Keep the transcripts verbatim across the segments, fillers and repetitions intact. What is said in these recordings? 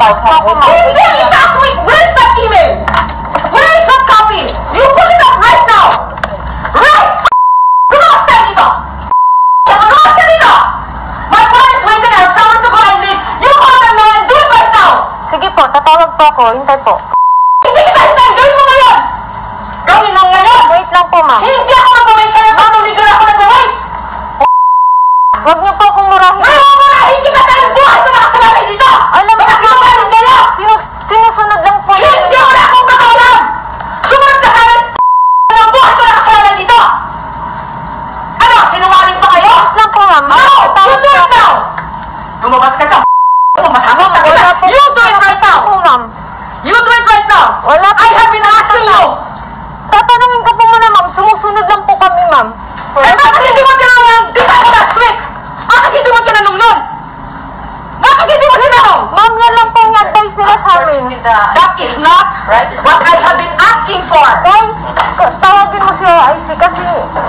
emails, ha? Hindi! Itaas mo! Where's that email? Where is that copy? You put it up right now! Right! Gumawas tayo dito! Gumawas ka dito! My parents waiting, I have someone to go and meet. You call them now and do it right now! Sige po, tatawag po ako. Hintay po. Hindi kita hintay! Gawin mo ngayon! Gawin mo ngayon! Wait lang po, ma'am. Hindi ako mag-wait sa'yo! Patuligan ako nag-wait! Huwag niyo po akong murahin. Ngayon mo murahin kita dahil buhay ko nakasalalay dito! Alam mo, Baka sinungaling kayo! Sinus sinusunod lang po yun. Hindi wala akong pakialam! Sumunod ka sa akin! Ang buhay ko nakasalalay dito! Ano? Sinungaling pa kayo? Wait lang po, ma'am. No! You do it now! Lumabas ka ka! Masasakta kita! You do it right now! Po, ma'am. You do it right now! Wala po. I have been asking you! Tatanungin ka po muna, ma'am. Sumusunod lang po kami, ma'am. Eh, bakit hindi mo tinanong? Dito ako last week! Bakit hindi mo tinanong nun? Bakit hindi mo tinanong? Ma'am, yan lang po yung advice nila sa amin. That is not what I have been asking for! Tay, tawagin mo si I C kasi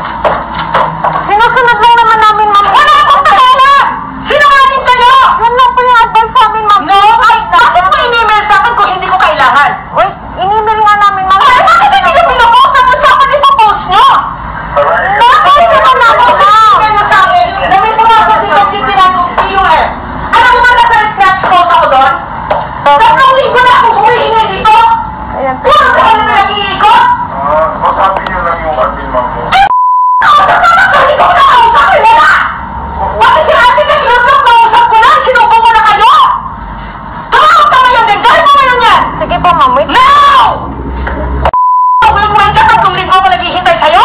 sinusunod lang naman namin, ma'am. Wala akong pakialam! Sinungaling kayo! Yan lang po yung advice sa amin, ma'am. No, ay, bakit mo in-email sa akin kung hindi ko kailangan? Wait, in-email nga namin, ma'am. Ay, bakit hindi nyo pinapost? Ang usapan ipapost nyo? Bakit hindi mo napost? Email nyo sa akin na may pumasok dito ang P U M. Alam mo ba na sa na-expose ako doon? Tatlong linggo na ako humihingi dito? Ayan po. Puro ka kami nag-iikot? Ah, masabi niyo lang yung admin ma'am mo. Kausap ka na sa hindi ko na kausap nila! Pati si Ate nag-look kausap ko na! Sinubo ko na kayo! Tumawag ka ngayon din! Gawin mo ngayon yan! Sige po, ma'am. Wait. Now! Wait-wait ka, tatlong linggo ako naghihintay sa'yo?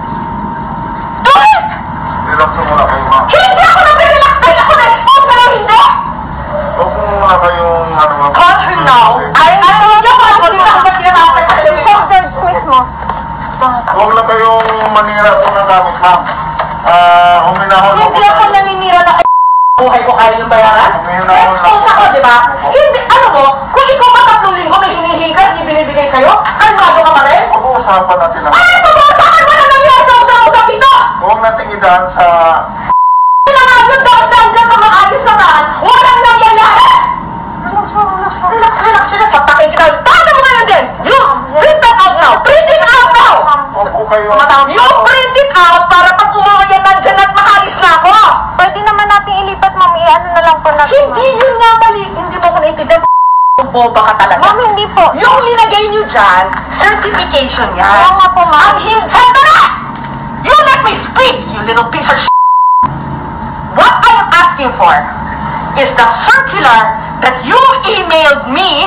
Do it! Relax na muna kayo ma'am. Hindi ako nag-relax dahil ako na-expose na lang hindi! Huwag mo muna kayong ano ma'am. Call her now. Ay, ay, hindi ako alam dito hanggang tinatapos sa Sir television. George mismo. Huwag na kayong manira po ng gamit ma'am. Ah, huminahon mo Hindi ako naninira na buhay ko kaya yung bayaran. Na-expose ako, di ba? Hindi, ano mo, kung ikaw ka tatlong linggo may hinihiga, hindi binibigay sa'yo, kalmado ka pa rin? Pag-uusapan natin ang... Ay, pag-uusapan mo na nangyari sa usap-usap dito! Huwag natin idaan sa... Pinangayon dahil dahil dyan sa maayos na daan, walang nangyayari! Relax, relax, Relax, relax, relax, sa takin kita. Paano mo ngayon din? You, print that out now! Print it out now! Huwag po kayong... You print it out para pag umuwi yan nandyan at makalis na ako! Pwede naman natin ilipat, ma'am. I-ano na lang po natin, Hindi yun nga mali, hindi mo ko naintindihan. Boba ka talaga. ma'am. Ma'am, hindi po. Yung linagay nyo dyan, certification yan. Kaya nga po, ma'am. Ang hindi, sandali! You let me speak, you little piece of shit! What I am asking for is the circular that you emailed me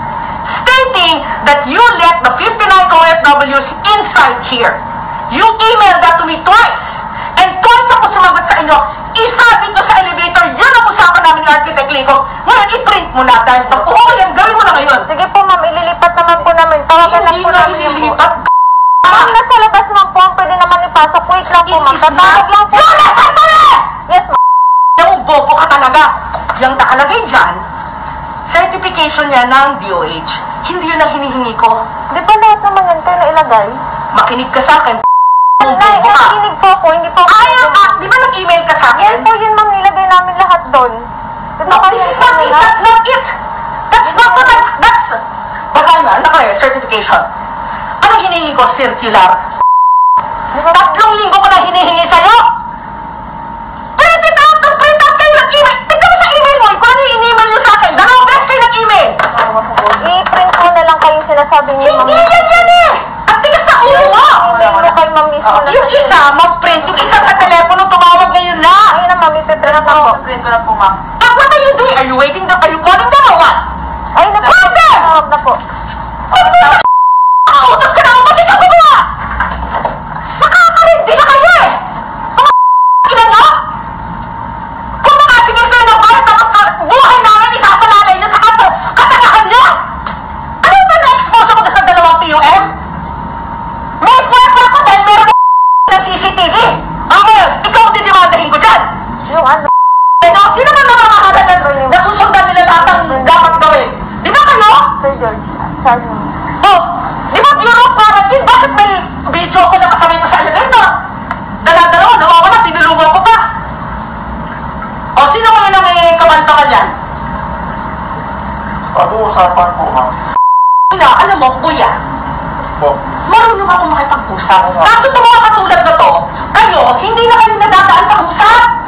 stating that you let the fifty-nine O F Ws inside here. You emailed that to me twice. And twice ako sumagot sa inyo. Isa dito sa elevator, yun ang usapan namin ni Architect Lico. Ngayon, i-print mo na dahil pag oo yan, gawin mo na ngayon. Sige po, ma'am. Ililipat naman po namin. Tawagan lang Hindi po na namin yung po. ililipat. Ma'am, nasa labas naman po. Pwede naman ipasok. Wait lang po, ma'am. It is not. Tatawag lang po. Yung nasa tuloy! Yes, ma'am. Yung bobo ka talaga. Yung nakalagay dyan, certification niya ng D O H. Hindi yun ang hinihingi ko. Di ba lahat naman yan tayo nailagay? Makinig ka sa akin. Yung Nay, bobo ka. nakikinig po ako. Hindi po ako. Ayaw ka. Di ba nag-email ka sa Yan akin? po yun, ma'am. Nilagay namin lahat doon. Di ba No, kayo this is not it. nila? That's not it. That's not what I... That's... Basahin mo. Ano nakalagay? Certification. Anong hinihingi ko? Circular. Di ba? Tatlong linggo ko na hinihingi sa'yo. Print it out! Print out kayo ng email! Tignan mo sa email mo! Kung ano yung in-email nyo sa akin? Dalawang beses kayo nag-email! I-print mo na lang kayong sinasabi niyo, ma'am. Hindi yan yan eh! Ang tigas na ulo mo! Email mo kay ma'am mismo na Yung isa, mag-print. Yung isa sa telepono, tumawag ngayon na! Ayun na, ma'am. Ipiprint na po. Print ko na po, ma'am. Ah, what are you doing? Are you waiting? Are you calling them or what? Ayun na po. Call them! Tawag na po. Nakautos ka na ako kasi ikaw gumawa! Nakakarindi na kayo eh! Mga ina nyo? Kung makasingil kayo ng bayan tapos na buhay namin isasalalay nyo sa kat- katagahan nyo! Ano ba na-expose ako sa dalawang P U M? May kwenta ako dahil meron ng C C T V! Ang ngayon, ikaw ang didimandahin ko dyan! Yung ano? Ano? Sino ba namamahala na nasusundan nila lahat ang dapat gawin? Di ba kayo? Sir George. Sabi mo. Oh, di ba Bureau of Quarantine? Bakit may video ko na kasama ito sa elevator? Dala-dalawa, nawawala, tinulungan ko pa. O, sino ngayon na may kamanta ka dyan? Ah, usapan po, ma'am. Na, alam mo, kuya, Po. marunong ako makipag-usap. Kaso itong mga katulad na to, kayo, hindi na kayo nadadaan sa usap.